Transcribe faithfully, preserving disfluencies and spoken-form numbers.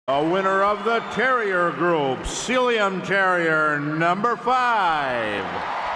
A winner of the Terrier Group, Sealyham Terrier number five.